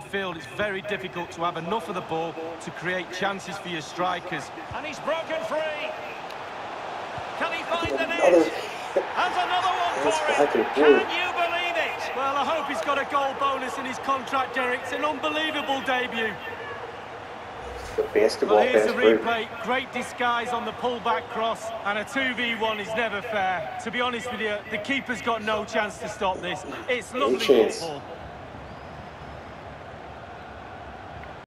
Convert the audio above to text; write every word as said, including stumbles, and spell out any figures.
midfield, it's very difficult to have enough of the ball to create chances for your strikers. And he's broken free. Can he find the net? And another one for him. Can you believe it? Well, I hope he's got a goal bonus in his contract, Derek. It's an unbelievable debut. The basketball well, here's the pass replay. Great disguise on the pull-back cross. And a two v one is never fair. To be honest with you, the keeper's got no chance to stop this. It's lovely football.